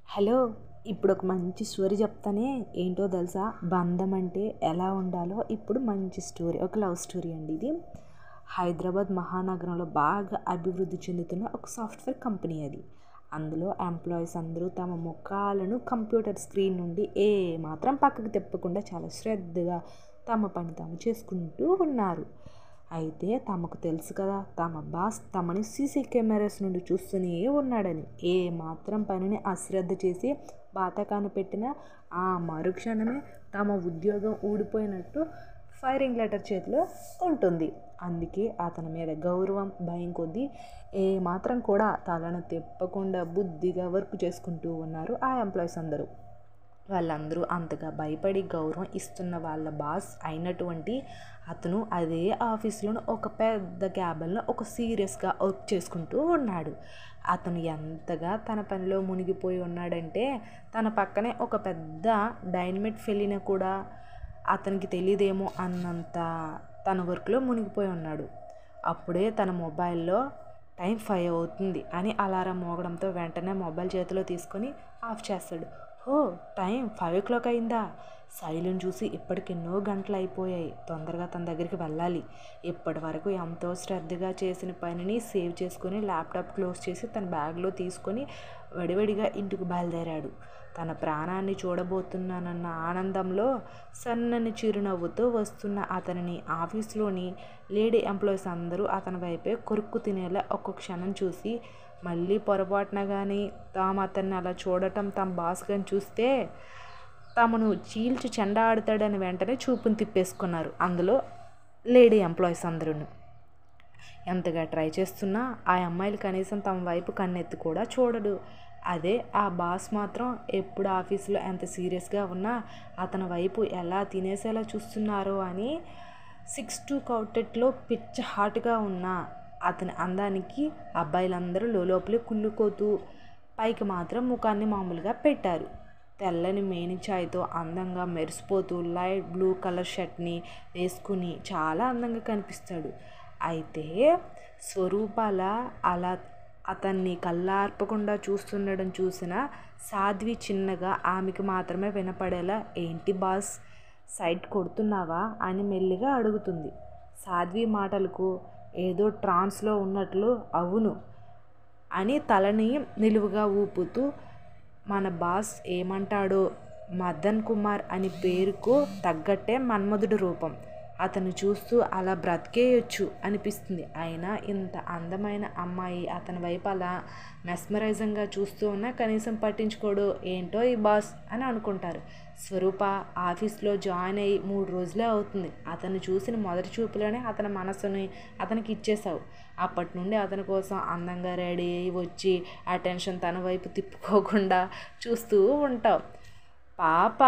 Hello! ఇప్పుడు ఒక మంచి స్టోరీ చెప్తానే. ఏంటో తెలుసా? బంధం అంటే ఎలా ఉండాలో ఇప్పుడు మంచి స్టోరీ. ఒక లవ్ స్టోరీ అండి ఇది. హైదరాబాద్ మహానగరంలో బాగా అభివృద్ధి చెందుతున్న ఒక సాఫ్ట్వేర్ కంపెనీ అది. అందులో ఎంప్లాయీస్ అందరూ తమ ముఖాలను కంప్యూటర్ స్క్రీన్ నుండి మాత్రం పక్కకు తిప్పకుండా చాలా శ్రద్ధగా తమ పని తాము చేసుకుంటూ ఉన్నారు. అయితే తమకు తెలుసు కదా, తమ బాస్ తమని సీసీ కెమెరాస్ నుండి చూస్తూనే ఉన్నాడని. ఏ మాత్రం పనిని అశ్రద్ధ చేసి బాతకాన్ని పెట్టిన ఆ మరుక్షణమే తమ ఉద్యోగం ఊడిపోయినట్టు ఫైరింగ్ లెటర్ చేతిలో ఉంటుంది. అందుకే అతని మీద గౌరవం, భయం కొద్దీ ఏ మాత్రం కూడా తలను తిప్పకుండా బుద్ధిగా వర్క్ చేసుకుంటూ ఉన్నారు ఆ ఎంప్లాయీస్ అందరూ. వాళ్ళందరూ అంతగా భయపడి గౌరవం ఇస్తున్న వాళ్ళ బాస్ అయినటువంటి అతను అదే ఆఫీస్లోనూ ఒక పెద్ద క్యాబిన్లో ఒక సీరియస్గా వర్క్ చేసుకుంటూ ఉన్నాడు. అతను ఎంతగా తన పనిలో మునిగిపోయి ఉన్నాడంటే తన పక్కనే ఒక పెద్ద డైనమిట్ ఫెలిన కూడా అతనికి తెలియదేమో అన్నంత తన వర్క్లో మునిగిపోయి ఉన్నాడు. అప్పుడే తన మొబైల్లో టైం 5 అవుతుంది అని అలారం మోగడంతో వెంటనే మొబైల్ చేతిలో తీసుకొని ఆఫ్ చేస్తాడు. టైం 5 o'clock అయిందా? శైలుని చూసి ఇప్పటికెన్నో గంటలు అయిపోయాయి. తొందరగా తన దగ్గరికి వెళ్ళాలి. ఇప్పటి వరకు ఎంతో శ్రద్ధగా చేసిన పనిని సేవ్ చేసుకొని ల్యాప్టాప్ క్లోజ్ చేసి తన బ్యాగ్లో తీసుకొని వడివడిగా ఇంటికి బయలుదేరాడు. తన ప్రాణాన్ని చూడబోతున్నానన్న ఆనందంలో సన్నని చిరునవ్వుతో వస్తున్న అతనిని ఆఫీస్లోని లేడీ ఎంప్లాయీస్ అందరూ అతని వైపే కొరుక్కు తినేలా ఒక్క క్షణం చూసి, మళ్ళీ పొరపాటున కానీ తాము అతన్ని అలా చూడటం తమ బాస్ కానీ చూస్తే తమను చీల్చి చెండాడుతాడని వెంటనే చూపును తిప్పేసుకున్నారు. అందులో లేడీ ఎంప్లాయీస్ అందరూ ఎంతగా ట్రై చేస్తున్నా ఆ అమ్మాయిలు కనీసం తమ వైపు కన్నెత్తి కూడా చూడడు. అదే ఆ బాస్ మాత్రం ఎప్పుడు ఆఫీసులో ఎంత సీరియస్గా ఉన్నా అతని వైపు ఎలా తినేసేలా చూస్తున్నారో అని 6'2" కౌటెట్లో పిచ్చ హాట్గా ఉన్న అతని అందానికి అబ్బాయిలందరూ లోపలే కుళ్ళుకోతూ పైకి మాత్రం ముఖాన్ని మామూలుగా పెట్టారు. తెల్లని మేనిఛాయ్తో అందంగా మెరిసిపోతూ లైట్ బ్లూ కలర్ షర్ట్ని వేసుకుని చాలా అందంగా కనిపిస్తాడు. అయితే స్వరూపాల అలా అతన్ని కళ్ళార్పకుండా చూస్తుండడం చూసిన సాధ్వి చిన్నగా ఆమెకి మాత్రమే వినపడేలా, ఏంటి బాస్, సైట్ కొడుతున్నావా అని మెల్లిగా అడుగుతుంది. సాధ్వి మాటలకు ఏదో ట్రాన్స్లో ఉన్నట్లు అవును అని తలని నిలువుగా ఊపుతూ, మన బాస్ ఏమంటాడో, మదన్ కుమార్ అని పేరుకు తగ్గట్టే మన్మధుడి రూపం. అతను చూస్తూ అలా బ్రతికేయొచ్చు అనిపిస్తుంది. అయినా ఇంత అందమైన అమ్మాయి అతని వైపు అలా మెస్మరైజింగ్గా చూస్తూ ఉన్నా కనీసం పట్టించుకోడు. ఏంటో ఈ బాస్ అని అనుకుంటారు. స్వరూప ఆఫీస్లో జాయిన్ అయ్యి 3 రోజులే అవుతుంది. అతన్ని చూసిన మొదటి చూపులోనే అతని మనసుని అతనికి ఇచ్చేసావు. అప్పటి నుండి అతని కోసం అందంగా రెడీ అయ్యి వచ్చి అటెన్షన్ తన వైపు తిప్పుకోకుండా చూస్తూ ఉంటావు. పాప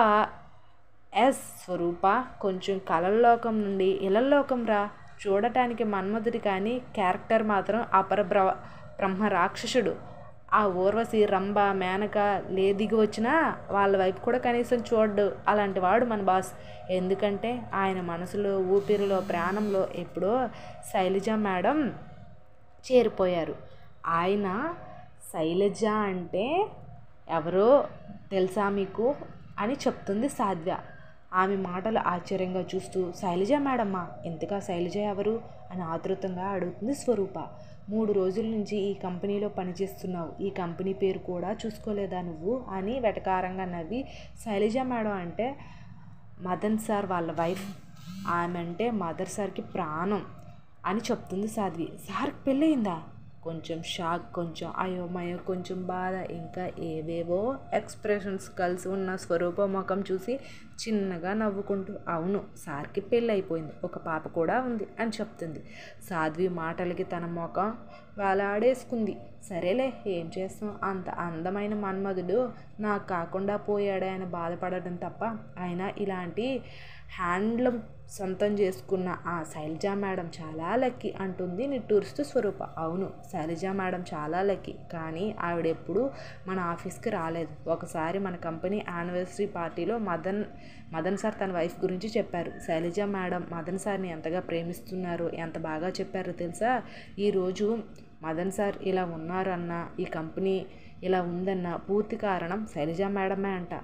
స్వరూప కొంచెం కలల్లోకం నుండి ఇలల్లోకం రా. చూడటానికి మన్మధుడి కానీ క్యారెక్టర్ మాత్రం బ్రహ్మ రాక్షసుడు. ఆ ఊర్వశి, రంభ, మేనక దిగి వచ్చినా వాళ్ళ వైపు కూడా కనీసం చూడ్డు. అలాంటి వాడు మన బాస్. ఎందుకంటే ఆయన మనసులో, ఊపిరిలో, ప్రాణంలో ఎప్పుడో శైలజ మేడం చేరిపోయారు. ఆయన శైలజ అంటే ఎవరో తెలుసా మీకు అని చెప్తుంది సాధ్వ. ఆమె మాటలు ఆశ్చర్యంగా చూస్తూ, శైలజ మేడమ్మా, ఇంతగా శైలజ ఎవరు అని ఆతృతంగా అడుగుతుంది స్వరూప. 3 రోజుల నుంచి ఈ కంపెనీలో పనిచేస్తున్నావు. ఈ కంపెనీ పేరు కూడా చూసుకోలేదా నువ్వు అని వెటకారంగా నవ్వి, శైలజ మేడం అంటే మదన్ సార్ వాళ్ళ వైఫ్. ఆమె అంటే మదర్ సార్కి ప్రాణం అని చెప్తుంది సాధ్వి. సార్కి పెళ్ళయిందా? కొంచెం షాక్, కొంచెం అయోమయం, కొంచెం బాధ, ఇంకా ఏవేవో ఎక్స్ప్రెషన్స్ కలిసి ఉన్న స్వరూప ముఖం చూసి చిన్నగా నవ్వుకుంటూ, అవును, సార్కి పెళ్ళి అయిపోయింది, ఒక పాప కూడా ఉంది అని చెప్తుంది. సాధ్వి మాటలకి తన ముఖం వేలాడేసుకుంది. సరేలే, ఏం చేస్తాం, అంత అందమైన మన్మధుడు నాకు కాకుండా పోయాడే అని బాధపడడం తప్ప. అయినా ఇలాంటి హ్యాండ్లూమ్ సొంతం చేసుకున్న ఆ శైలజ మేడం చాలా లక్కీ అంటుంది నిట్టూరుస్తూ స్వరూప. అవును, శైలజ మేడం చాలా లక్కీ. కానీ ఆవిడెప్పుడు మన ఆఫీస్కి రాలేదు. ఒకసారి మన కంపెనీ యానివర్సరీ పార్టీలో మదన్ సార్ తన వైఫ్ గురించి చెప్పారు. శైలజ మేడం మదన్ సార్ని ఎంతగా ప్రేమిస్తున్నారో ఎంత బాగా చెప్పారో తెలుసా. ఈరోజు మదన్ సార్ ఇలా ఉన్నారన్న ఈ కంపెనీ ఇలా ఉందన్న పూర్తి కారణం శైలజ మేడమే అంట.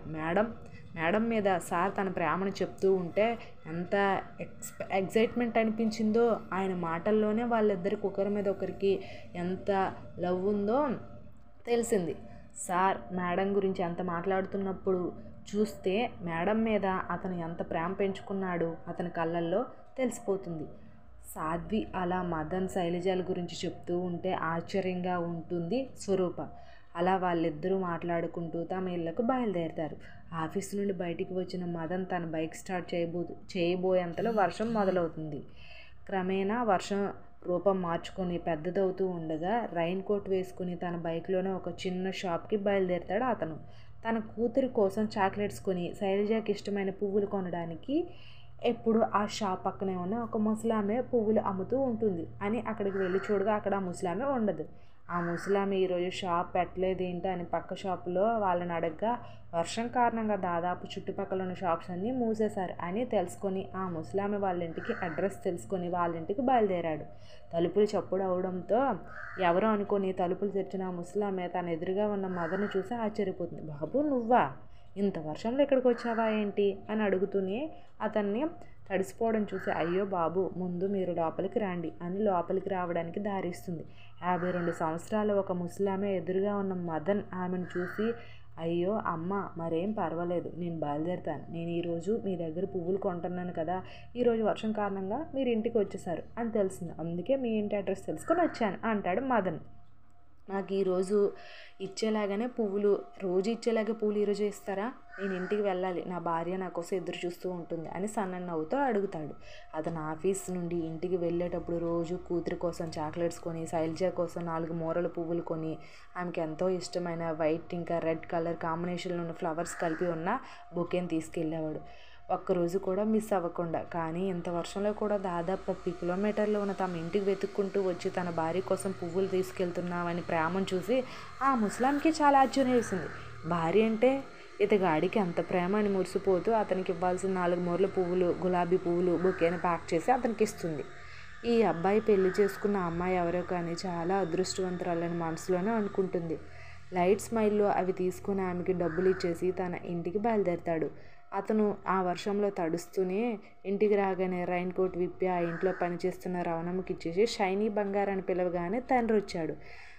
మేడం మీద సార్ తన ప్రేమను చెప్తూ ఉంటే ఎంత ఎగ్జైట్మెంట్ అనిపించిందో, ఆయన మాటల్లోనే వాళ్ళిద్దరికి ఒకరి మీద ఒకరికి ఎంత లవ్ ఉందో తెలిసింది. సార్ మేడం గురించి ఎంత మాట్లాడుతున్నప్పుడు చూస్తే మేడం మీద అతను ఎంత ప్రేమ పెంచుకున్నాడు అతని కళ్ళల్లో తెలిసిపోతుంది. సాధ్వి అలా మదన్ శైలజల గురించి చెప్తూ ఉంటే ఆశ్చర్యంగా ఉంటుంది స్వరూప. అలా వాళ్ళిద్దరూ మాట్లాడుకుంటూ తమ ఇళ్లకు బయలుదేరుతారు. ఆఫీసు నుండి బయటికి వచ్చిన మదన్ తన బైక్ స్టార్ట్ చేయబోయేంతలో వర్షం మొదలవుతుంది. క్రమేణా వర్షం రూపం మార్చుకొని పెద్దదవుతూ ఉండగా రైన్ కోట్ వేసుకుని తన బైక్లోనే ఒక చిన్న షాప్కి బయలుదేరుతాడు అతను. తన కూతురి కోసం చాక్లెట్స్ కొని శైలజకి ఇష్టమైన పువ్వులు కొనడానికి ఎప్పుడు ఆ షాప్ పక్కనే ఉన్న ఒక ముసలామె పువ్వులు అమ్ముతూ ఉంటుంది అని అక్కడికి వెళ్ళి చూడగా అక్కడ ఆ ముసలామె ఉండదు. ఆ ముసలామె ఈరోజు షాప్ పెట్టలేదేంటి అని పక్క షాపులో వాళ్ళని అడగగా వర్షం కారణంగా దాదాపు చుట్టుపక్కల ఉన్న షాప్స్ అన్నీ మూసేశారు అని తెలుసుకొని ఆ ముసలామె వాళ్ళ ఇంటికి అడ్రస్ తెలుసుకొని వాళ్ళ ఇంటికి బయలుదేరాడు. తలుపులు చప్పుడు అవడంతో ఎవరో అనుకొని తలుపులు తెరిచిన ఆ ముసలామె తన ఎదురుగా ఉన్న మదన్ను చూసి ఆశ్చర్యపోతుంది. బాబు నువ్వా? ఇంత వర్షంలో ఇక్కడికి వచ్చావా ఏంటి అని అడుగుతూనే అతన్ని తడిసిపోవడం చూసి అయ్యో బాబు ముందు మీరు లోపలికి రండి అని లోపలికి రావడానికి దారిస్తుంది. 52 సంవత్సరాల ఒక ముసలామె ఎదురుగా ఉన్న మదన్ ఆమెను చూసి అయ్యో అమ్మ మరేం పర్వాలేదు, నేను బయలుదేరుతాను. నేను ఈరోజు మీ దగ్గర పువ్వులు కొంటున్నాను కదా, ఈరోజు వర్షం కారణంగా మీరు ఇంటికి వచ్చేసారు అని తెలిసింది, అందుకే మీ ఇంటి అడ్రస్ తెలుసుకొని వచ్చాను అంటాడు మదన్. నాకు ఈరోజు ఇచ్చేలాగానే పువ్వులు రోజు ఇచ్చేలాగే పువ్వులు ఈరోజు ఇస్తారా? నేను ఇంటికి వెళ్ళాలి, నా భార్య నా కోసం ఎదురు చూస్తూ ఉంటుంది అని సన్న నవ్వుతో అడుగుతాడు. అతను ఆఫీస్ నుండి ఇంటికి వెళ్ళేటప్పుడు రోజు కూతురి కోసం చాక్లెట్స్ కొని శైలజ కోసం 4 మూరల పువ్వులు కొని ఆమెకి ఎంతో ఇష్టమైన వైట్ ఇంకా రెడ్ కలర్ కాంబినేషన్లో ఉన్న ఫ్లవర్స్ కలిపి ఉన్న బొకేని తీసుకెళ్ళేవాడు. ఒక్కరోజు కూడా మిస్ అవ్వకుండా. కానీ ఇంత వర్షంలో కూడా దాదాపు 30 కిలోమీటర్లు ఉన్న తమ ఇంటికి వెతుక్కుంటూ వచ్చి తన భార్య కోసం పువ్వులు తీసుకెళ్తున్నామని ప్రేమను చూసి ఆ ముసలాంకి చాలా ఆశ్చర్యం వేసింది. భార్య అంటే ఇతగాడికి అంత ప్రేమ అని మురిసిపోతూ అతనికి ఇవ్వాల్సిన 4 మూరల పువ్వులు, గులాబీ పువ్వులు బొకేని ప్యాక్ చేసి అతనికి ఇస్తుంది. ఈ అబ్బాయి పెళ్లి చేసుకున్న అమ్మాయి ఎవరో కానీ చాలా అదృష్టవంతురాలని మనసులోనే అనుకుంటుంది. లైట్ స్మైల్లో అవి తీసుకుని ఆమెకి డబ్బులు ఇచ్చేసి తన ఇంటికి బయలుదేరతాడు. అతను ఆ వర్షంలో తడుస్తూనే ఇంటికి రాగానే రైన్ కోట్ విప్పి ఆ ఇంట్లో పనిచేస్తున్న రవణమ్మకి ఇచ్చేసి షైనీ బంగారు అని పిలవగానే తండ్రి వచ్చాడు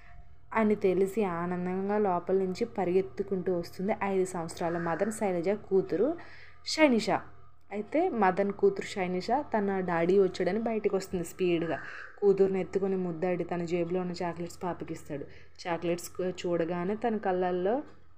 అని తెలిసి ఆనందంగా లోపల నుంచి పరిగెత్తుకుంటూ వస్తుంది 5 సంవత్సరాల మదన్ శైలజ కూతురు షైనిష. అయితే మదన్ కూతురు షైనిష తన డాడీ వచ్చాడని బయటకు వస్తుంది స్పీడ్గా. కూతురుని ఎత్తుకొని ముద్దాడి తన జేబులో ఉన్న చాక్లెట్స్ పాపకిస్తాడు. చాక్లెట్స్ చూడగానే తన కళ్ళల్లో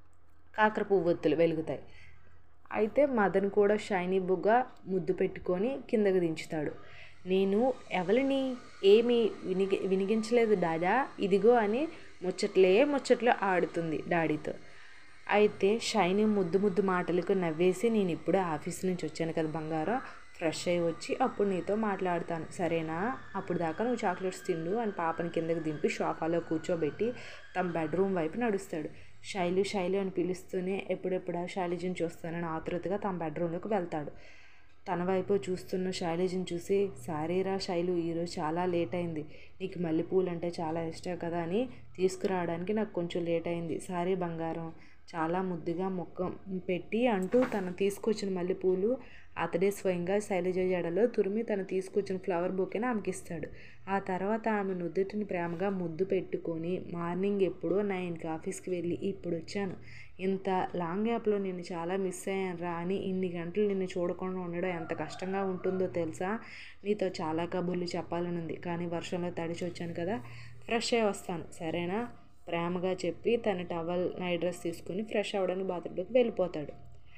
కాకర పువ్వొత్తులు వెలుగుతాయి. అయితే మదన్ కూడా షైనీ బుగ్గ ముద్దు పెట్టుకొని కిందకు దించుతాడు. నేను ఎవరిని ఏమీ వినిగించలేదు డాడా, ఇదిగో అని ముచ్చట్లో ఆడుతుంది డాడీతో. అయితే షైనీ ముద్దు మాటలకు నవ్వేసి నేను ఇప్పుడే ఆఫీస్ నుంచి వచ్చాను కదా బంగారం, ఫ్రెష్ అయ్యి వచ్చి అప్పుడు నీతో మాట్లాడతాను సరేనా, అప్పుడు దాకా నువ్వు చాక్లెట్స్ తిండు అని పాపని కిందకి దింపి సోఫాలో కూర్చోబెట్టి తమ బెడ్రూమ్ వైపు నడుస్తాడు. శైలు అని పిలుస్తూనే ఎప్పుడెప్పుడా శైలజని చూస్తానని ఆతృతగా తమ బెడ్రూమ్లోకి వెళ్తాడు. తన వైపు చూస్తున్న శైలజని చూసి సారీరా శైలు, ఈరోజు చాలా లేట్ అయింది, నీకు మల్లెపూలు అంటే చాలా ఇష్టం కదా అని తీసుకురావడానికి నాకు కొంచెం లేట్ అయింది, సారీ బంగారం చాలా ముద్దుగా ముఖం పెట్టి అంటూ తను తీసుకొచ్చిన మల్లెపూలు అతడే స్వయంగా శైలజ జడలో తురిమి తను తీసుకొచ్చిన ఫ్లవర్ బొకేని ఆమెకి ఇస్తాడు. ఆ తర్వాత ఆమె నుదుటిని ప్రేమగా ముద్దు పెట్టుకొని మార్నింగ్ ఎప్పుడో 9కి ఆఫీస్కి వెళ్ళి ఇప్పుడు వచ్చాను, ఇంత లాంగ్ గ్యాప్లో నిన్ను చాలా మిస్ అయ్యాను రా అని ఇన్ని గంటలు నిన్ను చూడకుండా ఉండడం ఎంత కష్టంగా ఉంటుందో తెలుసా, నీతో చాలా కబుర్లు చెప్పాలనుంది కానీ వర్షంలో తడిచి వచ్చాను కదా, ఫ్రెష్ అయ్యి వస్తాను సరేనా, ప్రేమగా చెప్పి తన టవల్ నైట్ డ్రెస్ తీసుకుని ఫ్రెష్ అవ్వడానికి బాత్రూంలోకి వెళ్ళిపోతాడు.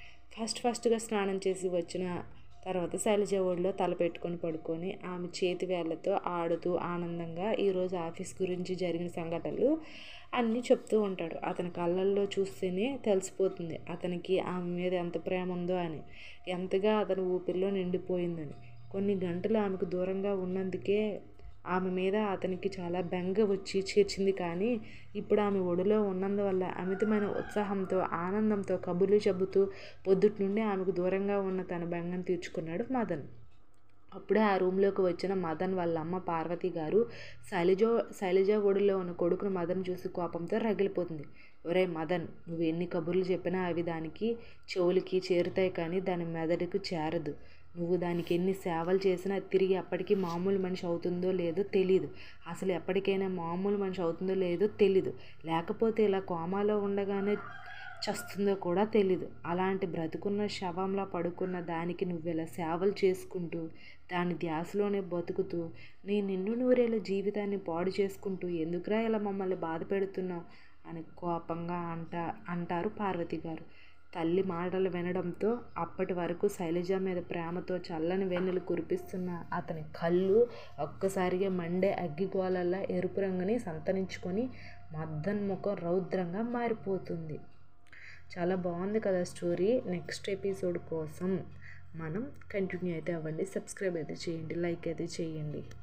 ఫస్ట్గా స్నానం చేసి వచ్చిన తర్వాత శైలజ ఒడిలో తల పెట్టుకొని పడుకొని ఆమె చేతి వేళ్లతో ఆడుతూ ఆనందంగా ఈరోజు ఆఫీస్ గురించి జరిగిన సంఘటనలు అన్నీ చెప్తూ ఉంటాడు. అతని కళ్ళల్లో చూస్తేనే తెలిసిపోతుంది అతనికి ఆమె మీద ఎంత ప్రేమ ఉందో అని, ఎంతగా అతని ఊపిరిలో నిండిపోయిందని. కొన్ని గంటలు ఆమెకు దూరంగా ఉన్నందుకే ఆమె మీద అతనికి చాలా బెంగ వచ్చి చేర్చింది. కానీ ఇప్పుడు ఆమె ఒడిలో ఉన్నందువల్ల అమితమైన ఉత్సాహంతో ఆనందంతో కబుర్లు చెబుతూ పొద్దుటి నుండి ఆమెకు దూరంగా ఉన్న తన బెంగను తీర్చుకున్నాడు మదన్. అప్పుడే ఆ రూమ్లోకి వచ్చిన మదన్ వాళ్ళ అమ్మ పార్వతి గారు శైలజ ఒడిలో ఉన్న కొడుకును మదన్ చూసి కోపంతో రగిలిపోతుంది. ఒరే మదన్, నువ్వు ఎన్ని కబుర్లు చెప్పినా అవి దానికి చెవులకి చేరుతాయి కానీ దాని మెదడుకు చేరదు. నువ్వు దానికి ఎన్ని సేవలు చేసినా తిరిగి అప్పటికి మామూలు మనిషి అవుతుందో లేదో తెలీదు. అసలు ఎప్పటికైనా మామూలు మనిషి అవుతుందో లేదో తెలీదు. లేకపోతే ఇలా కోమాలో ఉండగానే చస్తుందో కూడా తెలీదు. అలాంటి బ్రతుకున్న శవంలా పడుకున్న దానికి నువ్విలా సేవలు చేసుకుంటూ దాని ధ్యాసలోనే బతుకుతూ నీ నిన్ను నూరేళ్ళ జీవితాన్ని పాడు చేసుకుంటూ ఎందుకురా ఇలా మమ్మల్ని బాధ పెడుతున్నావు అని కోపంగా అంటారు పార్వతి గారు. తల్లి మాటలు వినడంతో అప్పటి వరకు శైలజ మీద ప్రేమతో చల్లని వెన్నెలు కురిపిస్తున్న అతని కళ్ళు ఒక్కసారిగా మండే అగ్గిగోళల్లా ఎరుపు రంగుని సంతరించుకొని మదన్ ముఖం రౌద్రంగా మారిపోతుంది. చాలా బాగుంది కదా స్టోరీ. నెక్స్ట్ ఎపిసోడ్ కోసం మనం కంటిన్యూ అయితే అవ్వండి. సబ్స్క్రైబ్ అయితే చేయండి, లైక్ అయితే చేయండి.